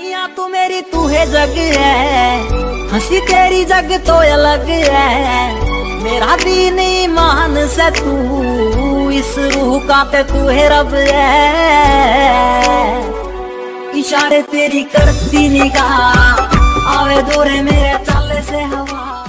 दुनिया तू मेरी तू है जग है, हंसी तेरी जग तो अलग है। मेरा दीन ईमान से तू इस रूह का ते तू है रब है। इशारे तेरी करती निगाह आवे दूरे मेरे चाले से हवा।